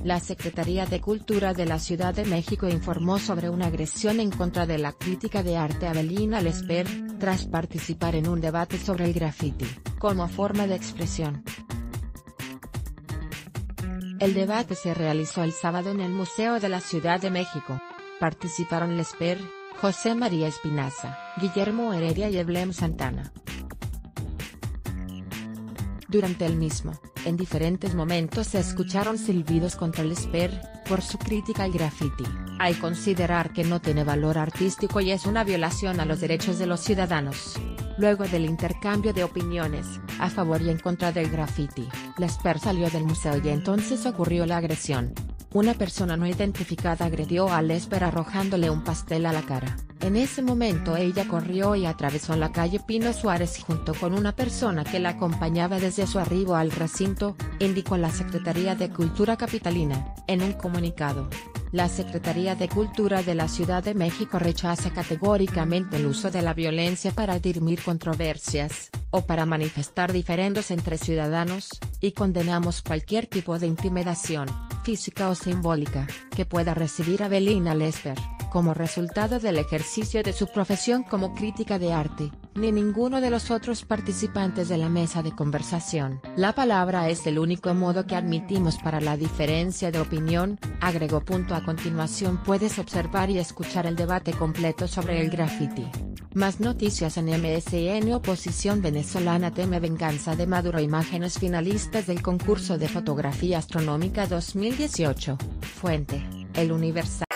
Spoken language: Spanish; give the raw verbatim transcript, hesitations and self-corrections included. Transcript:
La Secretaría de Cultura de la Ciudad de México informó sobre una agresión en contra de la crítica de arte Avelina Lesper, tras participar en un debate sobre el graffiti, como forma de expresión. El debate se realizó el sábado en el Museo de la Ciudad de México. Participaron Lesper, José María Espinaza, Guillermo Heredia y Eblem Santana. Durante el mismo, en diferentes momentos se escucharon silbidos contra Lesper, por su crítica al graffiti, al considerar que no tiene valor artístico y es una violación a los derechos de los ciudadanos. Luego del intercambio de opiniones, a favor y en contra del graffiti, Lesper salió del museo y entonces ocurrió la agresión. Una persona no identificada agredió a Lesper arrojándole un pastel a la cara. En ese momento ella corrió y atravesó la calle Pino Suárez junto con una persona que la acompañaba desde su arribo al recinto, indicó la Secretaría de Cultura capitalina, en un comunicado. La Secretaría de Cultura de la Ciudad de México rechaza categóricamente el uso de la violencia para dirimir controversias, o para manifestar diferendos entre ciudadanos, y condenamos cualquier tipo de intimidación, física o simbólica, que pueda recibir Avelina Lesper, como resultado del ejercicio de su profesión como crítica de arte, ni ninguno de los otros participantes de la mesa de conversación. La palabra es el único modo que admitimos para la diferencia de opinión, agregó. A continuación puedes observar y escuchar el debate completo sobre el graffiti. Más noticias en M S N. Oposición venezolana teme venganza de Maduro. Imágenes finalistas del concurso de fotografía astronómica dos mil dieciocho. Fuente: El Universal.